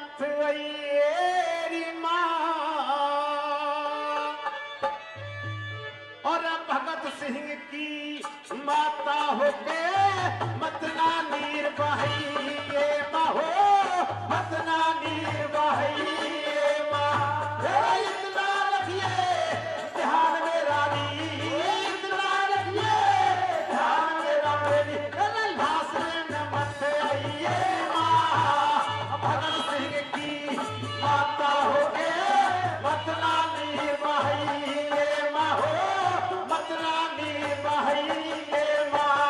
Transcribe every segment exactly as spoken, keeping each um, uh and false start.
मत आइएरी माँ और भगत सिंह की माता होके मतना नीर बहाइए माँ हो मतना नीर बहाइए माँ इतना रखिए ध्यान में रानी इतना रखिए ध्यान में रानी भाषण में मत आइए माँ भगत सिंह की माता होके मतना नीर बहाइए माँ हो मतना नीर बहाइए माँ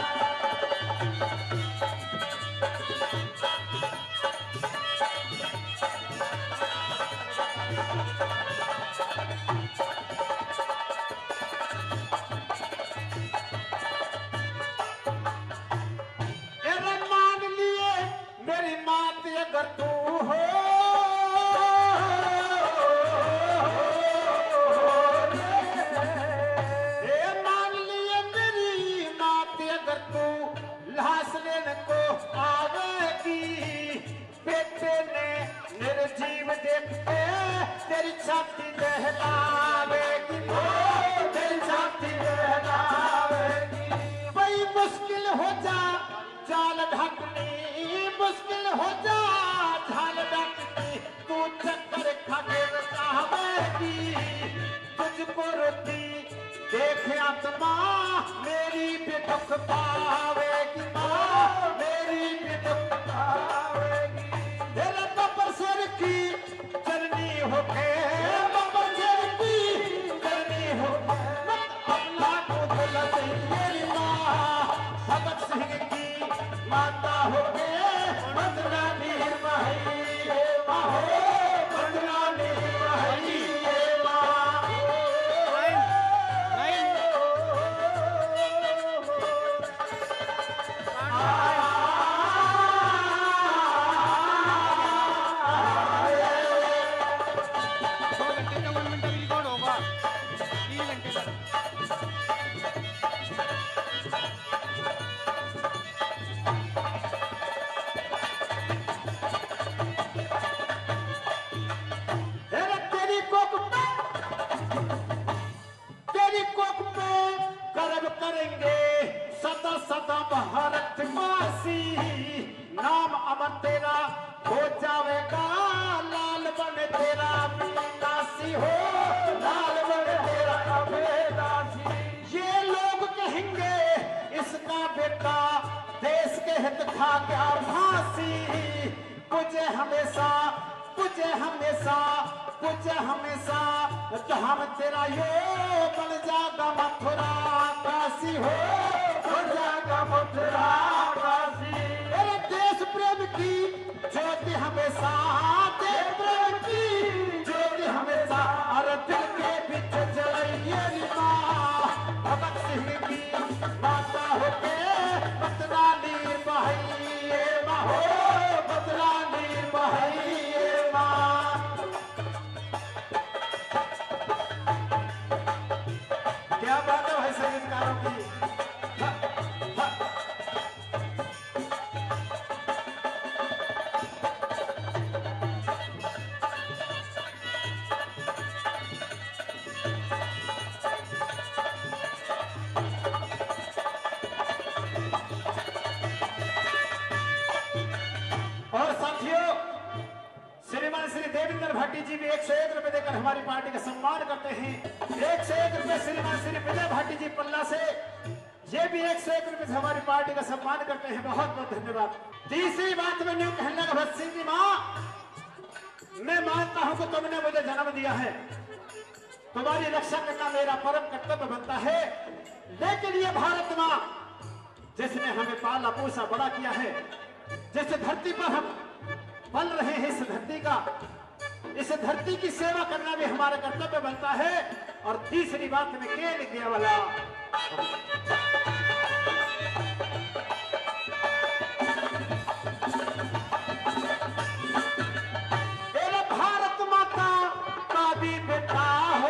अगर तू हो ये मान लिए मेरी बात अगर तू लाश लेने को आवेगी बेटे ने निर्जीव देखते तेरी छाती दहलावेगी तेरी छाती दहलावेगी भाई मुश्किल हो जा जाल ढकनी मुश्किल हो जा झाल डकनी तू चक्कर खाके चाहेगी तुझको रोती देख आत्मा मेरी भी दुख पावेगी माँ मेरी भी दुख पावेगी तेरे बब्बर सिर की चलनी होके बब्बर सिर की चलनी होके अपना को दिल मेरी माँ भगत सिंह की माता होके मतना नीर बहाइए माँ हो मतना नीर बहाइए माँ दो घंटे चौवन मिनट अभी रिकॉर्ड होगा तीन घंटे तक करेंगे सदा सदा भारत वासी नाम अमर तेरा हो जाएगा लाल बन तेरा अविनाशी हो लाल बन तेरा अविनाशी ये लोग कहेंगे इसका बेटा देश के हित खा गया फांसी मुझे हमेशा मुझे हमेशा मुझे हमेशा हम तेरा यो बन जागा मथुरा काशी हो बन जागा मथुरा काशी मेरे देश प्रेम की ज्योति हमेशा देश प्रेम की ज्योति हमेशा अरे दिल के बीच जलाइए माँ भगत सिंह की माता होके मतना नीर बहाइए माँ हो मतना नीर बहाइए माँ क्या बात है भाई संगीतकारों की हा, हा। और साथियों श्रीमान श्री देवेंद्र भाटी जी भी एक सौ एक रुपए देकर हमारी पार्टी का सम्मान करते हैं एक सौ एक रुपए श्रीमान श्री विजय भाटी जी पल्ला से ये भी एक सौ एक रुपए से हमारी पार्टी का सम्मान करते हैं बहुत बहुत धन्यवाद तीसरी बात में न्यू कहने लगा भगत सिंह जी माँ मैं मानता हूं कि तुमने मुझे जन्म दिया है तुम्हारी रक्षा करना मेरा परम कर्तव्य बनता है लेकिन ये भारत माँ जिसने हमें पाला पोसा बड़ा किया है जिस धरती पर हम पल रहे हैं इस धरती का इस धरती की सेवा करना भी हमारा कर्तव्य बनता है और तीसरी बात में क्या लिख दिया वाला तेरे भारत माता का भी बेटा हो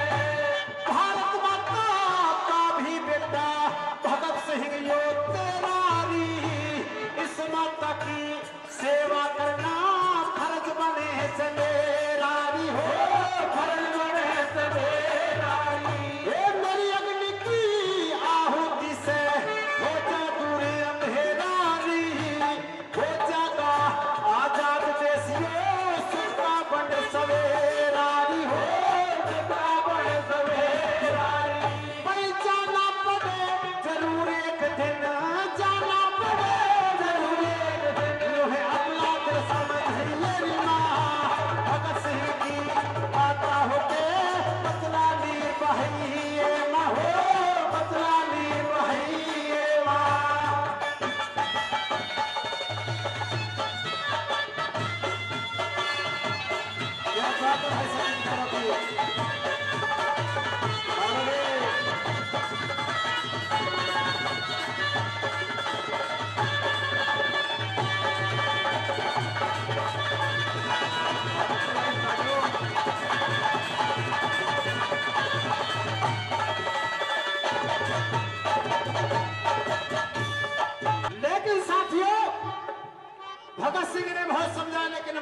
भारत माता का भी बेटा भगत सिंह यो तेरा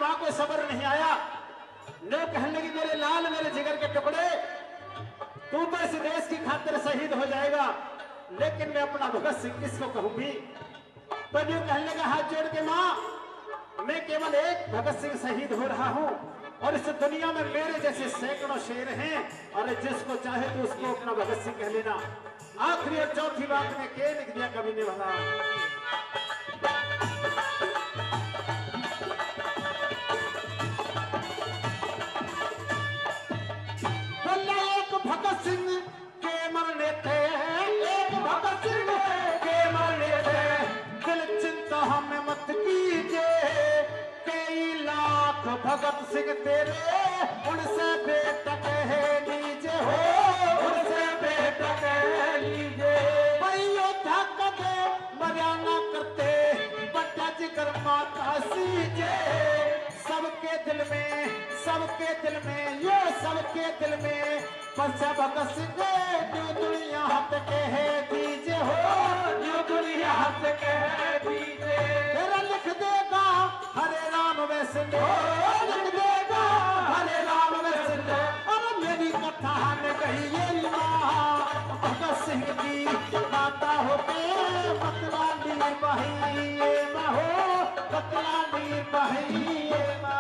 माँ को सब्र नहीं आया। नो कहने लगी मेरे लाल मेरे जिगर के टुकड़े, तू तो इस देश की खातिर शहीद हो जाएगा, लेकिन मैं अपना भगत सिंह किसको कहूंगी। तो न्यू कहने लगा हाथ जोड़ के माँ, मैं केवल एक भगत सिंह शहीद हो रहा हूँ और इस दुनिया में मेरे जैसे सैकड़ों शेर हैं, और जिसको चाहे तो उसको अपना भगत सिंह कह लेना। आखिरी और चौथी बात में के लिख दिया कवि ने भला, बोला एक भगत सिंह के मरने थे, एक भगत सिंह के मरने थे, दिल चिंता हमें मत कीजिए, कई लाख भगत सिंह तेरे उनसे बेटा कह लीजिए हो, उनसे बेटा कह लीजिए। भाइयों धक्का दे मर्यादा करते बट्टा जिगर माता सीजे, सबके दिल में सबके दिल में ये सबके दिल में बसा भगत सिंह न्यू दुनिया हथ कह दीजिए हो, न्यू दुनिया हथ कह दीजिए। तेरा लिख देगा हरे राम वैसे लिख देगा हरे राम वैसे। और मेरी कथा ने कही ये माँ भगत सिंह की माता होके बतला दी बही ये माँ हो, बतला दी बही ये माँ।